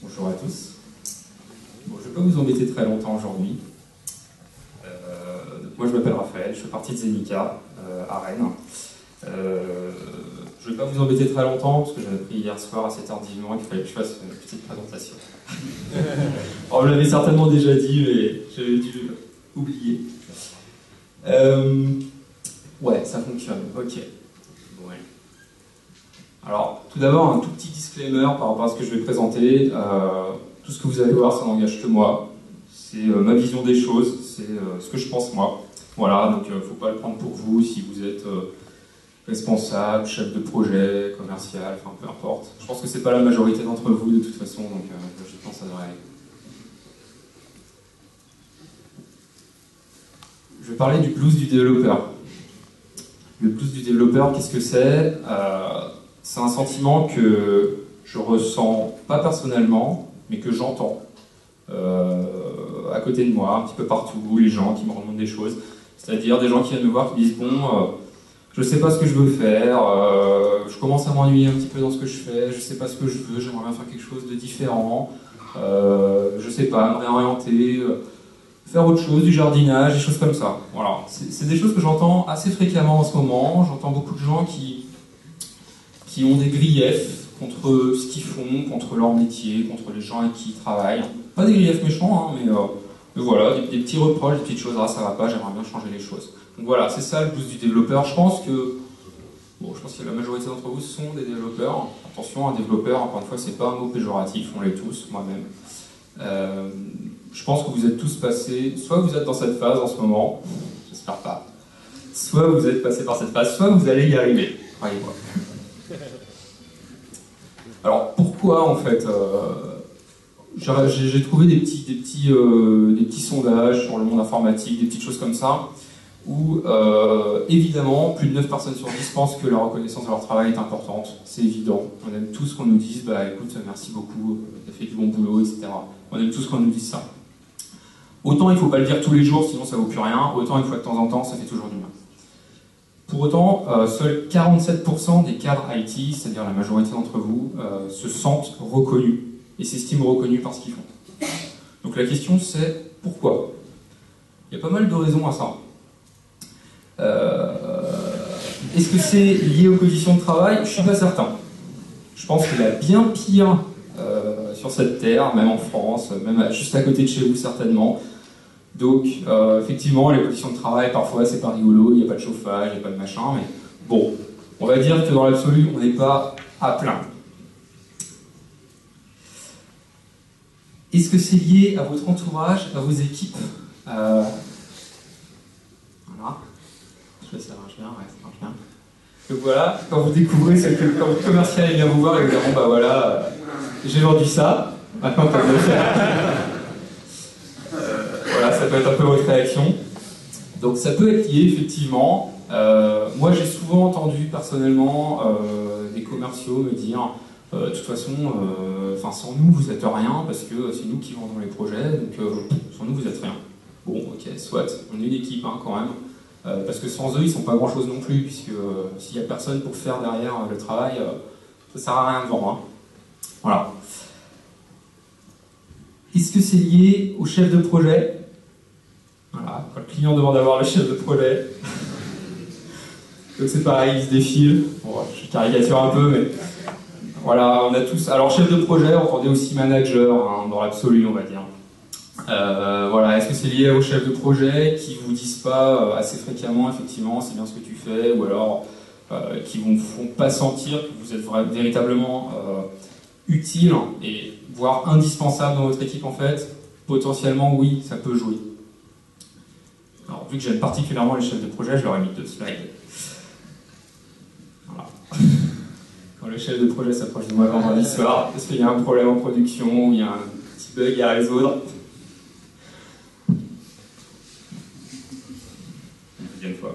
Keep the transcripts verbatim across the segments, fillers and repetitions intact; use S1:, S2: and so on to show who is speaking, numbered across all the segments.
S1: Bonjour à tous. Bon, je ne vais pas vous embêter très longtemps aujourd'hui. Euh, moi je m'appelle Raphaël, je fais partie de Zenica euh, à Rennes. Euh, je ne vais pas vous embêter très longtemps parce que j'avais pris hier soir assez tardivement qu'il fallait que je fasse une petite présentation. Alors, je l'avais certainement déjà dit, mais j'avais dû oublier. Euh, ouais, ça fonctionne, ok. Ouais. Alors, tout d'abord, un tout petit disclaimer par rapport à ce que je vais présenter. Euh, tout ce que vous allez voir, ça n'engage que moi. C'est euh, ma vision des choses, c'est euh, ce que je pense moi. Voilà, donc il euh, ne faut pas le prendre pour vous si vous êtes euh, responsable, chef de projet, commercial, enfin peu importe. Je pense que c'est pas la majorité d'entre vous de toute façon, donc euh, je pense que ça devrait aller. Je vais parler du blues du développeur. Le blues du développeur, qu'est-ce que c'est? euh, C'est un sentiment que je ressens pas personnellement, mais que j'entends euh, à côté de moi, un petit peu partout, les gens qui me remontent des choses. C'est-à-dire des gens qui viennent me voir, qui disent « Bon, euh, je sais pas ce que je veux faire, euh, je commence à m'ennuyer un petit peu dans ce que je fais, je sais pas ce que je veux, j'aimerais bien faire quelque chose de différent, euh, je sais pas, me réorienter, euh, faire autre chose, du jardinage, des choses comme ça. » Voilà. C'est des choses que j'entends assez fréquemment en ce moment. J'entends beaucoup de gens qui, qui ont des griefs contre ce qu'ils font, contre leur métier, contre les gens avec qui ils travaillent. Pas des griefs méchants, hein, mais, euh, mais voilà, des, des petits reproches, des petites choses, ah ça va pas, j'aimerais bien changer les choses. Donc voilà, c'est ça le blues du développeur. Je pense que, bon, je pense que la majorité d'entre vous sont des développeurs. Attention, un développeur, encore une fois, c'est pas un mot péjoratif, on l'est tous, moi-même. Euh, je pense que vous êtes tous passés, soit vous êtes dans cette phase en ce moment, j'espère pas, soit vous êtes passé par cette phase, soit vous allez y arriver. Croyez-moi. Alors pourquoi en fait euh, j'ai trouvé des petits, des, petits, euh, des petits sondages sur le monde informatique, des petites choses comme ça, où euh, évidemment plus de neuf personnes sur dix pensent que la reconnaissance de leur travail est importante, c'est évident. On aime tous qu'on nous dise bah écoute merci beaucoup, t'as fait du bon boulot, et cetera. On aime tous qu'on nous dise ça. Autant il ne faut pas le dire tous les jours, sinon ça ne vaut plus rien, autant une fois de temps en temps, ça fait toujours du bien. Pour autant, euh, seuls quarante-sept pour cent des cadres I T, c'est-à-dire la majorité d'entre vous, euh, se sentent reconnus et s'estiment reconnus par ce qu'ils font. Donc la question c'est pourquoi? Il y a pas mal de raisons à ça. Euh, Est-ce que c'est lié aux conditions de travail? Je ne suis pas certain. Je pense qu'il y a bien pire euh, sur cette terre, même en France, même juste à côté de chez vous certainement. Donc, euh, effectivement, les conditions de travail, parfois, c'est pas rigolo, il n'y a pas de chauffage, il n'y a pas de machin, mais bon, on va dire que dans l'absolu, on n'est pas à plaindre. Est-ce que c'est lié à votre entourage, à vos équipes? euh... Voilà. Je sais, ça marche bien, ouais, ça marche bien. Donc voilà, quand vous découvrez, c'est que quand votre commercial vient vous voir et vous dit « Bon, bah voilà, euh, j'ai vendu ça, maintenant, t'as de le faire. » Voilà, ça peut être un peu votre réaction. Donc ça peut être lié, effectivement. Euh, moi, j'ai souvent entendu, personnellement, euh, des commerciaux me dire euh, « De toute façon, euh, sans nous, vous n'êtes rien, parce que c'est nous qui vendons les projets, donc euh, sans nous, vous n'êtes rien. » Bon, ok, soit, on est une équipe, hein, quand même. Euh, parce que sans eux, ils ne sont pas grand-chose non plus, puisque euh, s'il n'y a personne pour faire derrière euh, le travail, euh, ça ne sert à rien de vendre. Hein. Voilà. Est-ce que c'est lié au chef de projet? Voilà, quand le client demande d'avoir le chef de projet. Donc c'est pareil, il se défile. Bon, je caricature un peu, mais voilà, on a tous. Alors chef de projet, entendez aussi manager, hein, dans l'absolu, on va dire. Euh, voilà, est-ce que c'est lié aux chefs de projet qui vous disent pas euh, assez fréquemment, effectivement, c'est bien ce que tu fais, ou alors euh, qui vous font pas sentir que vous êtes vraiment, véritablement euh, utile et voire indispensable dans votre équipe en fait? Potentiellement, oui, ça peut jouer. Alors, vu que j'aime particulièrement les chefs de projet, je leur ai mis deux slides. Voilà. Quand le chef de projet s'approche de moi vendredi soir, parce qu'il y a un problème en production, ou il y a un petit bug à résoudre. Une deuxième fois.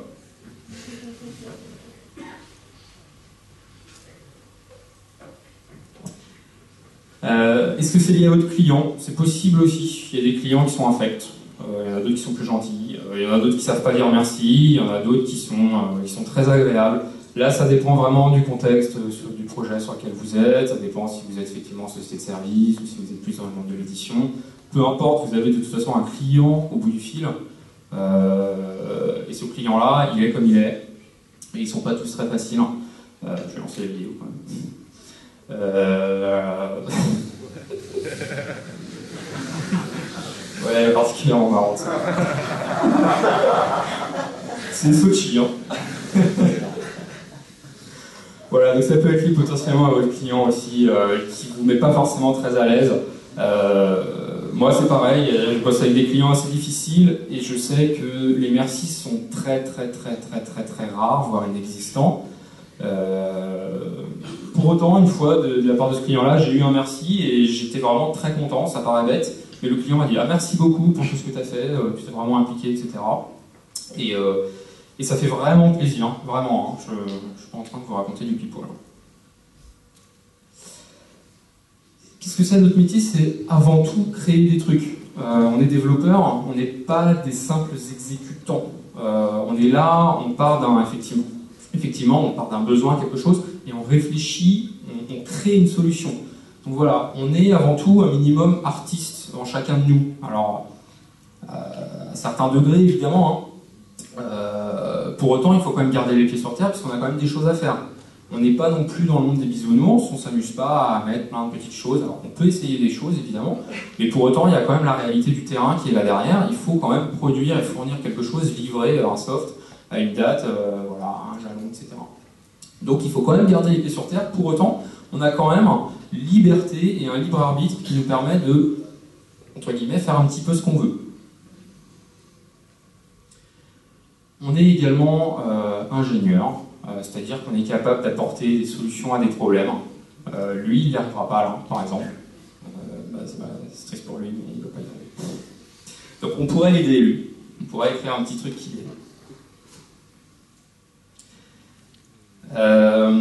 S1: Euh, Est-ce que c'est lié à votre client? C'est possible aussi. Il y a des clients qui sont infects. Euh, il y en a d'autres qui sont plus gentils. Euh, il y en a d'autres qui ne savent pas dire merci. Il y en a d'autres qui sont, euh, qui sont très agréables. Là, ça dépend vraiment du contexte euh, sur, du projet sur lequel vous êtes, ça dépend si vous êtes effectivement en société de service ou si vous êtes plus dans le monde de l'édition. Peu importe, vous avez de toute façon un client au bout du fil, euh, et ce client-là, il est comme il est, et ils ne sont pas tous très faciles. Euh, je vais lancer la vidéo quand même. Euh... ouais, particulièrement marrant ça. C'est Sochi, hein. Voilà, donc ça peut être lié potentiellement à votre client aussi, euh, qui ne vous met pas forcément très à l'aise. Euh, moi c'est pareil, je bosse avec des clients assez difficiles et je sais que les merci sont très très très très très très rares, voire inexistants. Euh, pour autant, une fois de, de la part de ce client-là, j'ai eu un merci et j'étais vraiment très content, ça paraît bête, mais le client m'a dit ah merci beaucoup pour tout ce que tu as fait, euh, tu t'es vraiment impliqué, et cetera. Et, euh, et ça fait vraiment plaisir, vraiment, hein. Je ne suis pas en train de vous raconter du pipeau là. Qu'est-ce que c'est notre métier? C'est avant tout créer des trucs. Euh, on est développeur, on n'est pas des simples exécutants. Euh, on est là, on part d'un effectivement, effectivement, on part d'un besoin, quelque chose, et on réfléchit, on, on crée une solution. Donc voilà, on est avant tout un minimum artiste en chacun de nous. Alors, euh, à certains degrés évidemment, hein. Euh, pour autant, il faut quand même garder les pieds sur terre parce qu'on a quand même des choses à faire. On n'est pas non plus dans le monde des bisounours, on ne s'amuse pas à mettre plein de petites choses. Alors on peut essayer des choses évidemment, mais pour autant il y a quand même la réalité du terrain qui est là derrière. Il faut quand même produire et fournir quelque chose, livrer un soft à une date, euh, voilà, un jalon, et cetera. Donc il faut quand même garder les pieds sur terre. Pour autant, on a quand même une liberté et un libre arbitre qui nous permet de, entre guillemets, faire un petit peu ce qu'on veut. On est également euh, ingénieur, euh, c'est-à-dire qu'on est capable d'apporter des solutions à des problèmes. Euh, lui, il n'y arrivera pas là, par exemple. Euh, bah, c'est bah, triste pour lui, mais il ne peut pas y arriver. Donc on pourrait l'aider, lui. On pourrait écrire un petit truc qui l'aide. Euh...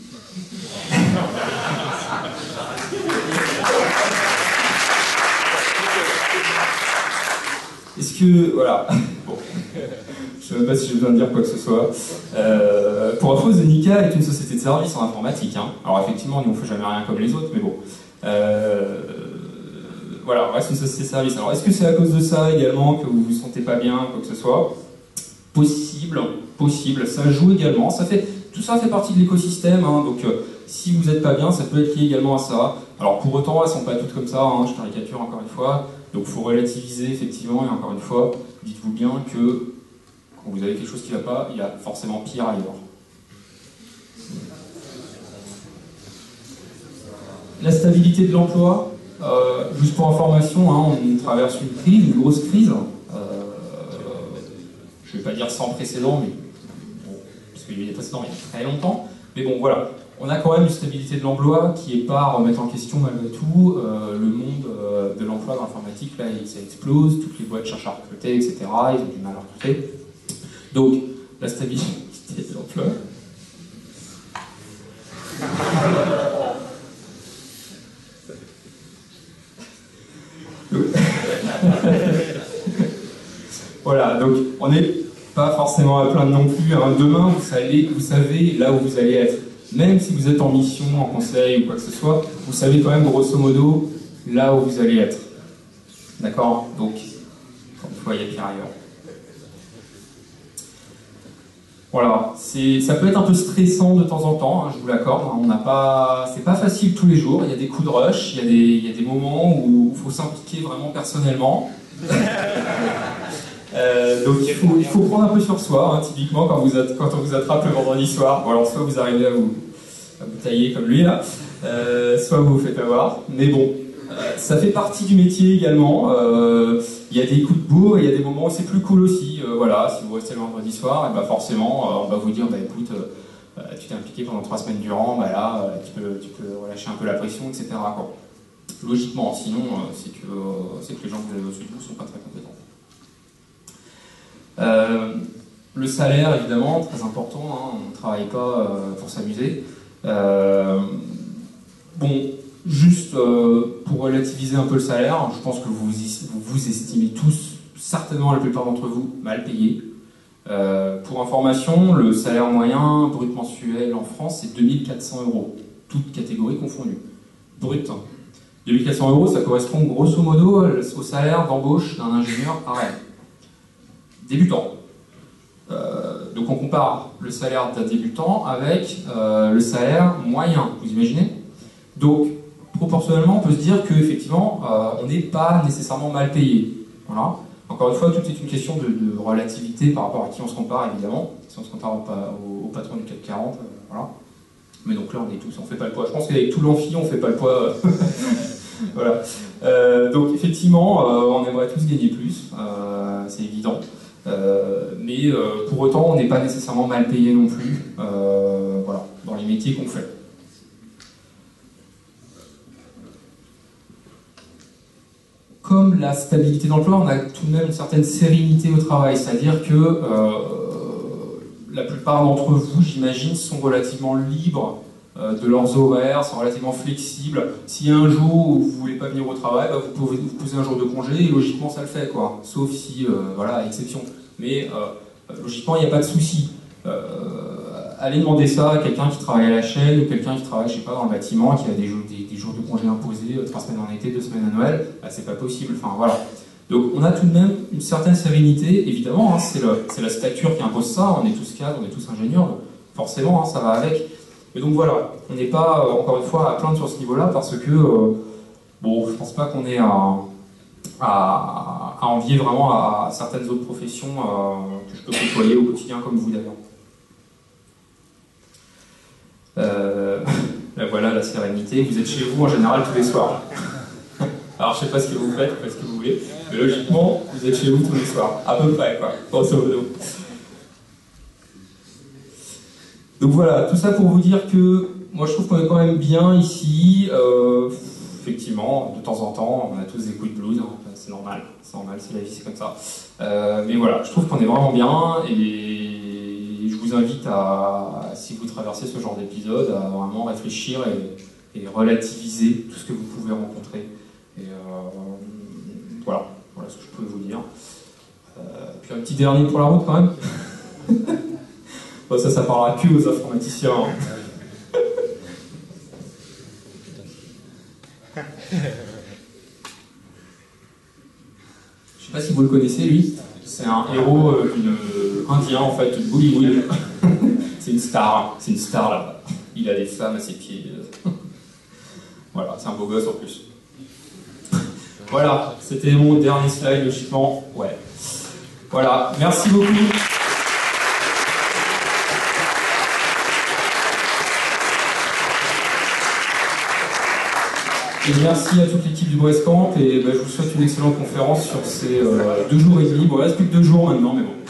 S1: Est-ce que... Voilà. Bon. Je ne sais même pas si j'ai besoin de dire quoi que ce soit. Euh, pour info, Zenica est une société de services en informatique. Hein. Alors effectivement, nous on ne fait jamais rien comme les autres, mais bon. Euh, voilà, on reste une société de services. Alors est-ce que c'est à cause de ça également que vous vous sentez pas bien, quoi que ce soit? Possible, possible. Ça joue également. Ça fait, tout ça fait partie de l'écosystème. Hein, donc euh, si vous n'êtes pas bien, ça peut être lié également à ça. Alors pour autant, elles ne sont pas toutes comme ça. Hein, je caricature encore une fois. Donc il faut relativiser effectivement. Et encore une fois, dites-vous bien que quand vous avez quelque chose qui ne va pas, il y a forcément pire ailleurs. La stabilité de l'emploi, euh, juste pour information, hein, on traverse une crise, une grosse crise. Euh, je ne vais pas dire sans précédent, mais bon, parce qu'il y a eu des précédents il y a très longtemps. Mais bon, voilà, on a quand même une stabilité de l'emploi qui n'est pas à remettre en question malgré tout. Euh, le monde euh, de l'emploi dans l'informatique, là, ça explose, toutes les boîtes cherchent à recruter, et cetera. Ils ont du mal à recruter. Donc, la stabilité de l'emploi. Voilà, donc on n'est pas forcément à plaindre non plus. Hein. Demain, vous savez, vous savez là où vous allez être. Même si vous êtes en mission, en conseil ou quoi que ce soit, vous savez quand même grosso modo là où vous allez être. D'accord? Donc, encore une fois, il y a pire ailleurs. Voilà, ça peut être un peu stressant de temps en temps, hein, je vous l'accorde. On n'a pas, c'est pas facile tous les jours. Il y a des coups de rush, il y a des, il y a des moments où il faut s'impliquer vraiment personnellement. euh, donc il faut, il faut prendre un peu sur soi. Hein, typiquement, quand, vous, quand on vous attrape le vendredi soir, bon, alors soit vous arrivez à vous, à vous tailler comme lui là, euh, soit vous vous faites avoir. Mais bon, euh, ça fait partie du métier également. Euh, Il y a des coups de bourre et il y a des moments où c'est plus cool aussi. Euh, voilà, si vous restez le vendredi soir, et bah forcément, euh, on va vous dire, bah écoute, euh, tu t'es impliqué pendant trois semaines durant, bah là, euh, tu, peux, tu peux relâcher un peu la pression, et cetera. Quoi. Logiquement, sinon, euh, c'est que, euh, c'est que les gens que vous avez au-dessus de vous ne sont pas très compétents. Euh, le salaire, évidemment, très important. Hein, on ne travaille pas euh, pour s'amuser. Euh, bon. Juste euh, pour relativiser un peu le salaire, je pense que vous vous, vous estimez tous, certainement la plupart d'entre vous, mal payés. Euh, pour information, le salaire moyen brut mensuel en France, c'est deux mille quatre cents euros, toutes catégories confondues. Brut. deux mille quatre cents euros, ça correspond grosso modo au salaire d'embauche d'un ingénieur à Rennes. Débutant. Euh, donc on compare le salaire d'un débutant avec euh, le salaire moyen, vous imaginez? Donc, proportionnellement, on peut se dire qu'effectivement, euh, on n'est pas nécessairement mal payé. Voilà. Encore une fois, tout est une question de, de relativité par rapport à qui on se compare, évidemment. Si on se compare au, au, au patron du CAC quarante, euh, voilà. Mais donc là, on est tous, on fait pas le poids. Je pense qu'avec tout l'amphi, on fait pas le poids. Voilà. Euh, donc effectivement, euh, on aimerait tous gagner plus, euh, c'est évident. Euh, mais euh, pour autant, on n'est pas nécessairement mal payé non plus. Euh, voilà, dans les métiers qu'on fait. Comme la stabilité d'emploi, on a tout de même une certaine sérénité au travail, c'est-à-dire que euh, la plupart d'entre vous, j'imagine, sont relativement libres euh, de leurs horaires, sont relativement flexibles. S'il y a un jour où vous ne voulez pas venir au travail, bah, vous pouvez vous poser un jour de congé et logiquement ça le fait, quoi. Sauf si, euh, voilà, exception. Mais euh, logiquement, il n'y a pas de souci. Euh, allez demander ça à quelqu'un qui travaille à la chaîne ou quelqu'un qui travaille, je sais pas, dans le bâtiment, qui a des jours, des, des jours de congé imposés, trois semaines en été, deux semaines à Noël, bah, c'est pas possible. Enfin voilà. Donc on a tout de même une certaine sérénité, évidemment, hein, c'est la stature qui impose ça, on est tous cadres, on est tous ingénieurs, donc forcément hein, ça va avec. Et donc voilà, on n'est pas, euh, encore une fois, à plaindre sur ce niveau-là parce que, euh, bon, je pense pas qu'on ait à, à, à envier vraiment à certaines autres professions euh, que je peux côtoyer au quotidien comme vous d'ailleurs. Euh, là, voilà la sérénité, vous êtes chez vous en général tous les soirs. Alors je sais pas ce que vous faites, pas ce que vous voulez, mais logiquement vous êtes chez vous tous les soirs, à peu près quoi, grosso modo. Donc voilà, tout ça pour vous dire que moi je trouve qu'on est quand même bien ici. Euh, effectivement, de temps en temps, on a tous des coups de blues, hein, c'est normal, c'est normal, c'est la vie, c'est comme ça. Euh, mais voilà, je trouve qu'on est vraiment bien et je vous invite à, si vous traversez ce genre d'épisode, à vraiment réfléchir et, et relativiser tout ce que vous pouvez rencontrer. Et euh, voilà, voilà ce que je peux vous dire. Euh, puis un petit dernier pour la route quand même. Bon, ça, ça parlera que aux informaticiens. Hein. Je sais pas si vous le connaissez, lui. C'est un héros euh, une, indien, en fait, de Bollywood. C'est une star, c'est une star là-bas. Il a des femmes à ses pieds. Voilà, c'est un beau gosse en plus. Voilà, c'était mon dernier slide, logiquement. Ouais. Voilà, merci beaucoup. Et merci à toute l'équipe du Brest Camp et bah, je vous souhaite une excellente conférence sur ces euh, deux jours et demi. Bon, il reste plus que deux jours maintenant, mais bon.